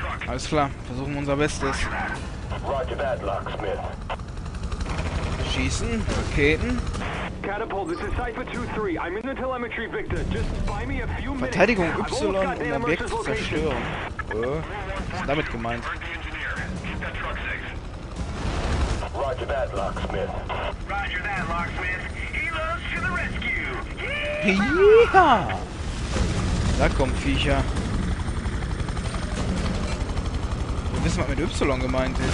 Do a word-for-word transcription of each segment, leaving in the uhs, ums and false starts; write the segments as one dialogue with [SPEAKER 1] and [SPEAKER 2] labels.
[SPEAKER 1] Alles klar, versuchen unser Bestes. Schießen, Raketen. Verteidigung Y, um Objekt zu zerstören. Äh, was ist damit gemeint?
[SPEAKER 2] Roger that, Locksmith. Roger that, Locksmith. Helos to the rescue.
[SPEAKER 1] Ja! Da kommen Viecher. Wir wissen, was mit Y gemeint ist.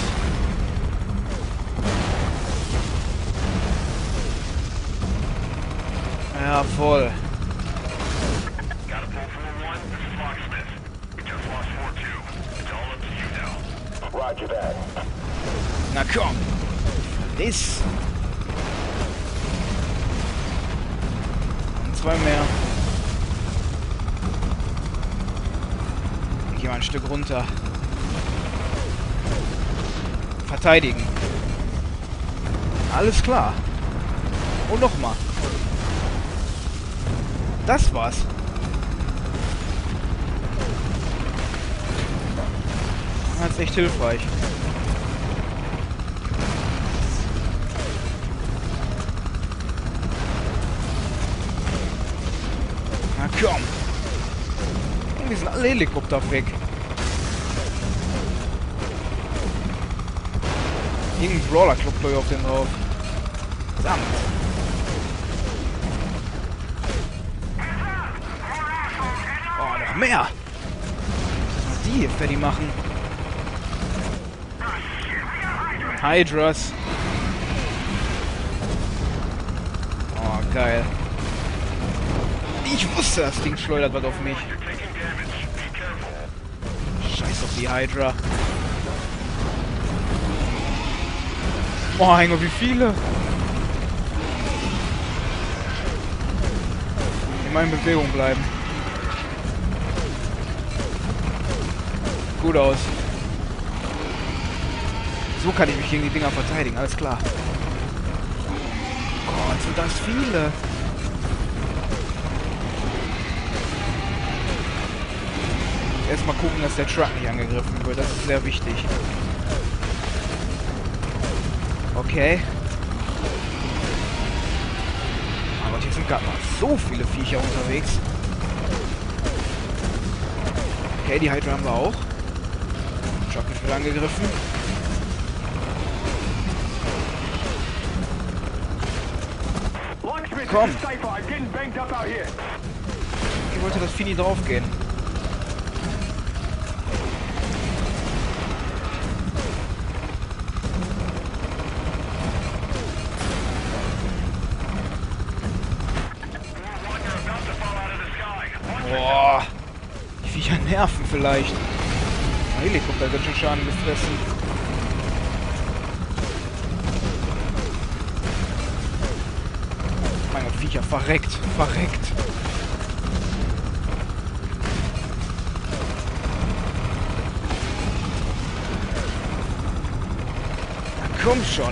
[SPEAKER 1] Ja, voll.
[SPEAKER 2] Roger that.
[SPEAKER 1] Na komm! Ist. Und zwei mehr. Ich gehe mal ein Stück runter. Verteidigen. Alles klar. Und nochmal. Das war's. Das ist echt hilfreich. Na komm. Irgendwie sind alle Helikopter weg. Irgendein Brawler klopft gleich auf den drauf. Verdammt. Oh, noch mehr. Was die hier fertig machen? Hydras. Oh, geil. Ich wusste, das Ding schleudert was auf mich. Scheiß auf die Hydra. Oh, mein Gott, wie viele? Immer in Bewegung bleiben. Gut aus. So kann ich mich gegen die Dinger verteidigen, alles klar. Gott, sind das viele. Erstmal gucken, dass der Truck nicht angegriffen wird, das ist sehr wichtig. Okay. Aber hier sind gerade noch so viele Viecher unterwegs. Okay, die Hydra haben wir auch. Truck wird angegriffen. Komm! Ich wollte das Fini draufgehen. Boah! Die Viecher nerven vielleicht. Der Helikopter wird schon Schaden gefressen. Mein Gott, Viecher, verreckt, verreckt. Na komm schon.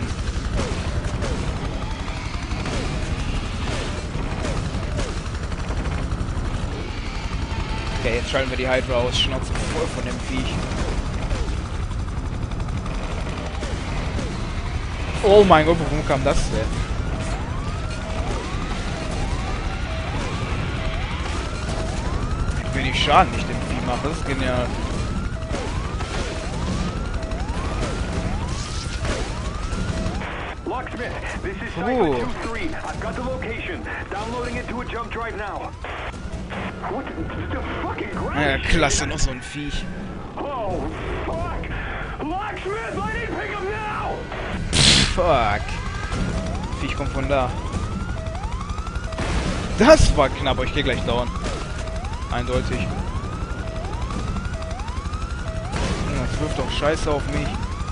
[SPEAKER 1] Okay, jetzt schalten wir die Hydra aus. Schnauze voll von dem Viech. Oh mein Gott, warum kam das denn? Wenig Schaden nicht dem Vieh mache, das ist genial.
[SPEAKER 2] Locksmith, this is Cypher
[SPEAKER 1] Oh.
[SPEAKER 2] two three. I've got the location. Downloading it to a jump drive now. What the fucking ground?
[SPEAKER 1] Ja, klasse, noch so ein Viech.
[SPEAKER 2] Oh, fuck! Locksmith, I need pick up now!
[SPEAKER 1] Fuck. Viech kommt von da. Das war knapp, aber ich gehe gleich down. Eindeutig. Das wirft doch Scheiße auf mich.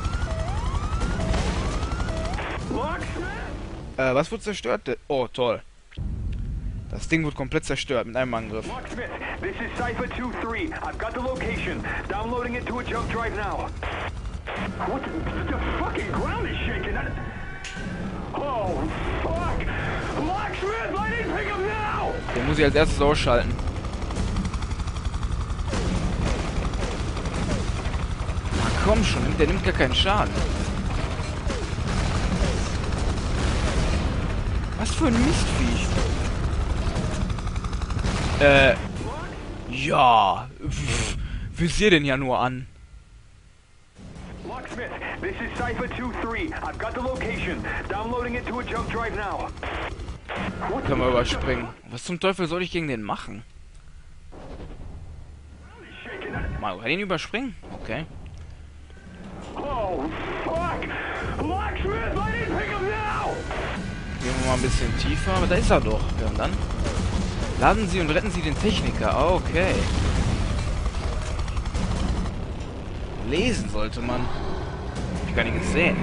[SPEAKER 1] Äh, was wird zerstört? Oh, toll. Das Ding wird komplett zerstört mit einem Angriff.
[SPEAKER 2] Locksmith, this is Cypher two three. I've got the location. Downloading it to a jump drive now. What the, the fucking ground is shaking. I, oh, fuck! Locksmith, I need pick up now!
[SPEAKER 1] Den muss ich als erstes ausschalten. komm schon, der nimmt gar keinen Schaden. Was für ein Mistviech. Äh, ja. Pff, visier den ja nur an.
[SPEAKER 2] Locksmith, this is Cypher two three. I've got the location. Downloading it to a jump drive now.
[SPEAKER 1] Können wir überspringen. Was zum Teufel soll ich gegen den machen? Mal, kann ich ihn überspringen? Okay.
[SPEAKER 2] Oh, fuck! Locksmith, I didn't pick him now!
[SPEAKER 1] Gehen wir mal ein bisschen tiefer, aber da ist er doch. Ja, und dann? Laden Sie und retten Sie den Techniker. Okay. Lesen sollte man. Hab ich gar nicht gesehen.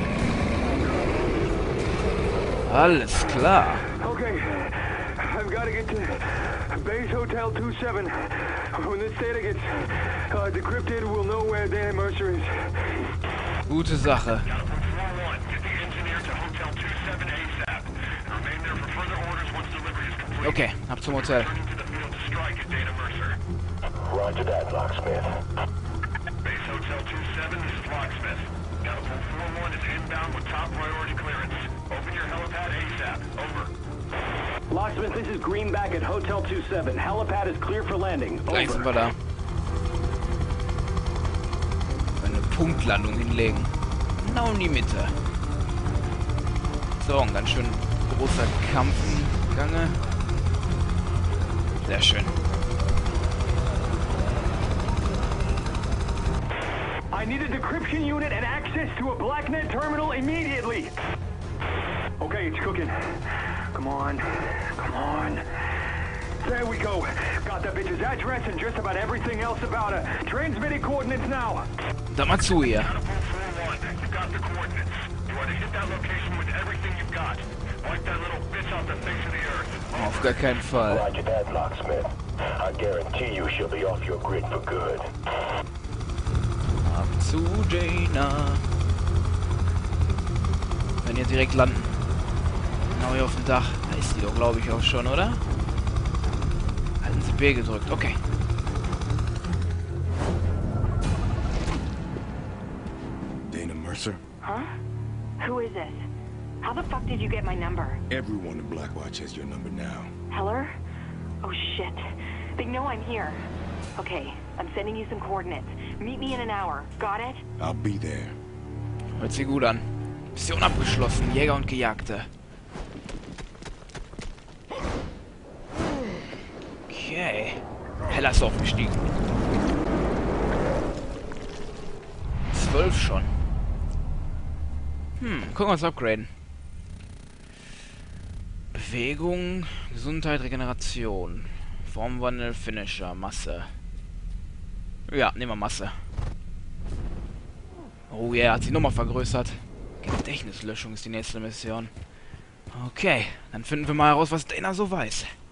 [SPEAKER 1] Alles klar.
[SPEAKER 2] Okay, I've got to get to Base Hotel two seven. When this data gets uh, decrypted, we'll know where Dan Mercer is.
[SPEAKER 1] Gute Sache. Okay, ab zum Hotel.
[SPEAKER 3] Roger that, Locksmith.
[SPEAKER 2] Base Hotel two seven, this is Locksmith. Catapult four one is inbound with top priority clearance. Open your helipad ASAP. Over. Locksmith, this is Greenback at Hotel two seven. Helipad is clear for landing.
[SPEAKER 1] Gleich sind wir da. Eine Punktlandung hinlegen. Genau in die Mitte. So, ein ganz schön großer Kampf im Gange. Sehr schön.
[SPEAKER 2] I need a decryption unit and access to a BlackNet terminal immediately. Okay, it's cooking. Come on. Come on. There we go. Got that bitch's address and just about everything else about her. Transmitting coordinates now.
[SPEAKER 1] Da mal zu hier.
[SPEAKER 2] Catapult four one, you got the coordinates. You want to hit that location with everything you've got. Wipe that little bitch off the face of the earth.
[SPEAKER 1] Auf gar keinen Fall.
[SPEAKER 3] Roger that, Locksmith. I guarantee you she'll be off your grid for good.
[SPEAKER 1] Ab zu Jaina. Wenn ihr direkt landen. Genau hier auf dem Dach. Da ist die doch, glaube ich, auch schon, oder? Halten Sie B gedrückt. Okay.
[SPEAKER 4] Dana Mercer?
[SPEAKER 5] Huh? Who is this? How the fuck did you get my number?
[SPEAKER 4] Everyone at Blackwatch has your number now.
[SPEAKER 5] Heller? Oh shit. They know I'm here. Okay, I'm sending you some coordinates. Meet me in an hour. Got it?
[SPEAKER 4] I'll be there.
[SPEAKER 1] Hört sich gut an. Mission abgeschlossen. Jäger und Gejagte. Okay. Heller ist aufgestiegen. Zwölf schon. Hm, gucken wir uns upgraden. Bewegung, Gesundheit, Regeneration. Formwandel, Finisher, Masse. Ja, nehmen wir Masse. Oh ja, yeah, hat sich nochmal vergrößert. Gedächtnislöschung ist die nächste Mission. Okay, dann finden wir mal heraus, was Dana so weiß.